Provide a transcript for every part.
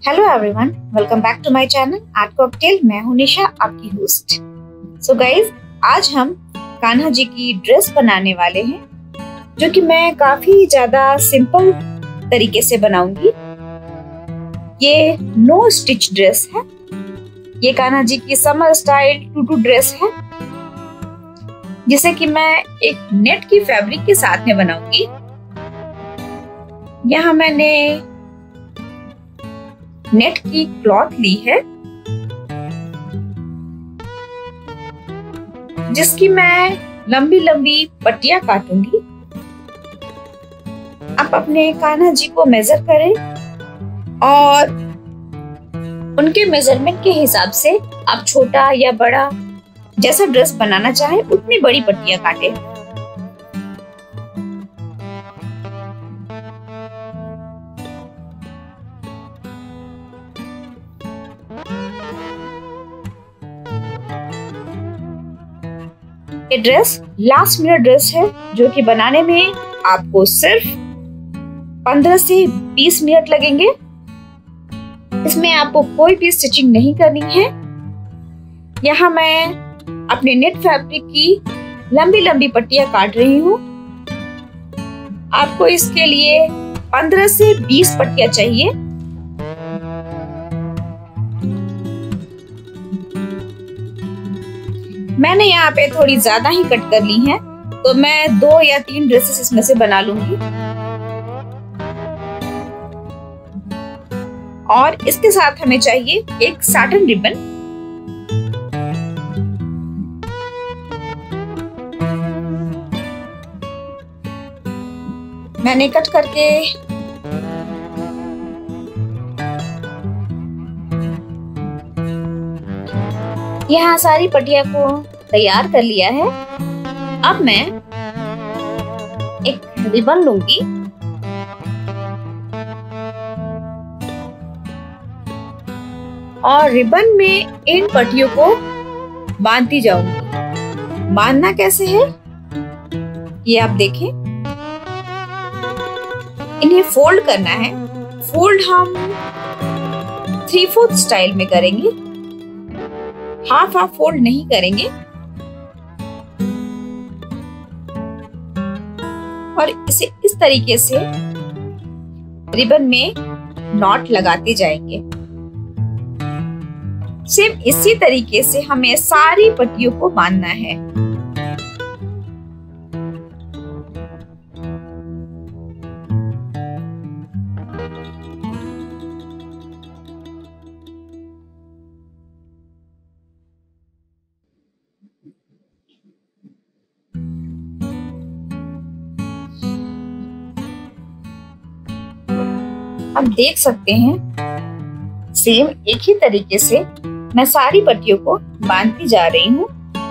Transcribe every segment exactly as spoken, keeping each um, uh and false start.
Hello everyone, welcome back to my channel art cocktail. मैं हूं निशा, आपकी होस्ट। सो गाइज, आज हम कान्हा जी की ड्रेस बनाने वाले हैं, जो कि मैं काफी ज्यादा सिंपल तरीके से बनाऊंगी। ये नो स्टिच ड्रेस है। ये कान्हा जी की समर स्टाइल टूटू ड्रेस है, जिसे कि मैं एक नेट की फैब्रिक के साथ में बनाऊंगी। यहाँ मैंने नेट की क्लॉथ ली है, जिसकी मैं लंबी लंबी पट्टियां काटूंगी। आप अपने कान्हा जी को मेजर करें और उनके मेजरमेंट के हिसाब से आप छोटा या बड़ा जैसा ड्रेस बनाना चाहे उतनी बड़ी पट्टियां काटें। ये ड्रेस लास्ट मिनट ड्रेस है, जो कि बनाने में आपको सिर्फ पंद्रह से बीस मिनट लगेंगे। इसमें आपको कोई भी स्टिचिंग नहीं करनी है। यहाँ मैं अपने नेट फैब्रिक की लंबी लंबी पट्टियां काट रही हूँ। आपको इसके लिए पंद्रह से बीस पट्टियां चाहिए। मैंने यहाँ पे थोड़ी ज्यादा ही कट कर ली हैं, तो मैं दो या तीन ड्रेसेस इसमें से बना लूंगी। और इसके साथ हमें चाहिए एक साटन रिबन। मैंने कट करके यहाँ सारी पट्टियां को तैयार कर लिया है। अब मैं एक रिबन लूंगी और रिबन में इन पट्टियों को बांधती जाऊंगी। बांधना कैसे है ये आप देखें। इन्हें फोल्ड करना है। फोल्ड हम थ्री फोर्थ स्टाइल में करेंगे, हाफ हाफ फोल्ड नहीं करेंगे। और इसे इस तरीके से रिबन में नॉट लगाते जाएंगे। सेम इसी तरीके से हमें सारी पट्टियों को बांधना है। आप देख सकते हैं सेम एक ही तरीके से मैं सारी पट्टियों को बांधती जा रही हूँ।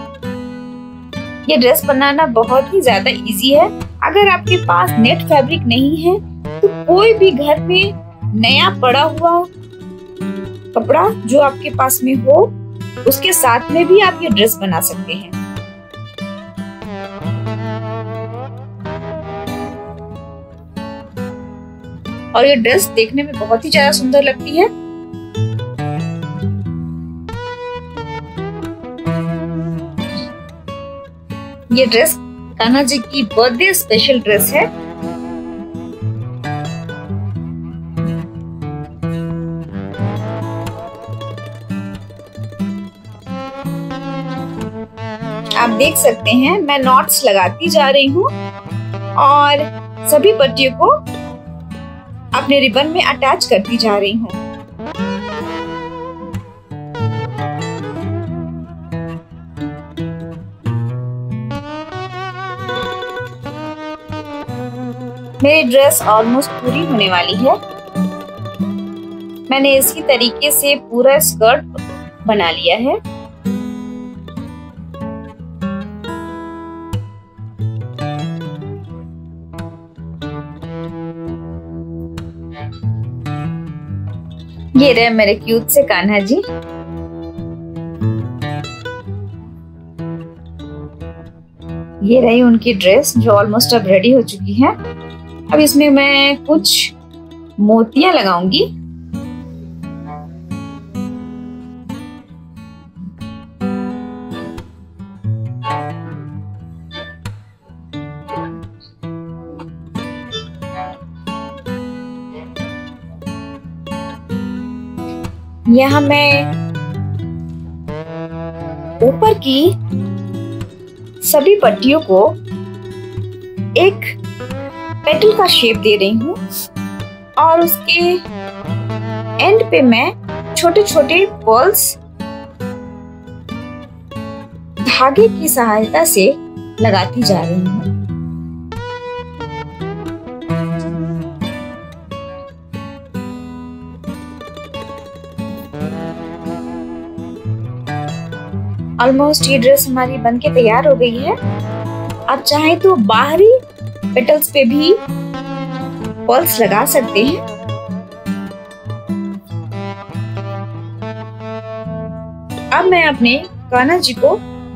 ये ड्रेस बनाना बहुत ही ज्यादा इजी है। अगर आपके पास नेट फैब्रिक नहीं है तो कोई भी घर में नया पड़ा हुआ कपड़ा जो आपके पास में हो, उसके साथ में भी आप ये ड्रेस बना सकते हैं। और ये ड्रेस देखने में बहुत ही ज्यादा सुंदर लगती है। ये ड्रेस कान्हा जी की बर्थडे स्पेशल ड्रेस है। आप देख सकते हैं मैं नॉट्स लगाती जा रही हूँ और सभी पट्टियों को अपने रिबन में अटैच करती जा रही हूँ। मेरी ड्रेस ऑलमोस्ट पूरी होने वाली है। मैंने इसी तरीके से पूरा स्कर्ट बना लिया है। ये रहे मेरे क्यूट से कान्हा जी। ये रही उनकी ड्रेस, जो ऑलमोस्ट अब रेडी हो चुकी है। अब इसमें मैं कुछ मोतियां लगाऊंगी। यहाँ मैं ऊपर की सभी पट्टियों को एक पेटल का शेप दे रही हूँ और उसके एंड पे मैं छोटे छोटे पर्ल्स धागे की सहायता से लगाती जा रही हूँ। ऑलमोस्ट ये ड्रेस हमारी बनके तैयार हो गई है। आप चाहें तो बाहरी पेटल्स पे भी पर्ल्स लगा सकते हैं। अब मैं अपने कान्हा जी को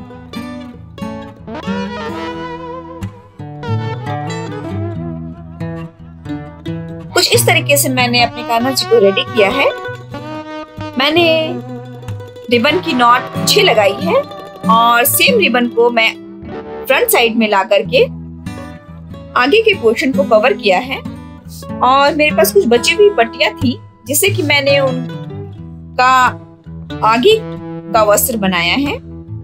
कुछ इस तरीके से मैंने अपने कान्हा जी को रेडी किया है। मैंने रिबन की नॉट छह लगाई है और सेम रिबन को मैं फ्रंट साइड में ला करके आगे के पोर्शन को कवर किया है और मेरे पास कुछ बची हुई पट्टियां थी जिससे कि मैंने उनका आगे का वस्त्र बनाया है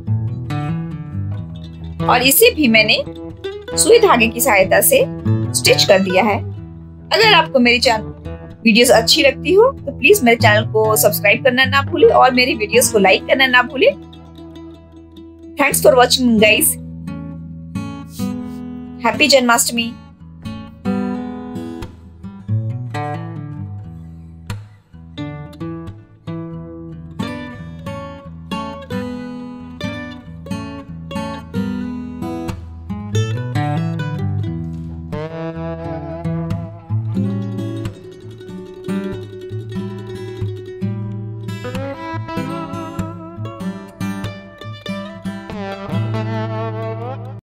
और इसे भी मैंने सुई धागे की सहायता से स्टिच कर दिया है। अगर आपको मेरी चैनल वीडियोस अच्छी लगती हो तो प्लीज मेरे चैनल को सब्सक्राइब करना ना भूलें और मेरी वीडियोस को लाइक करना ना भूलें। Thanks for watching guys. Happy Janmashtami.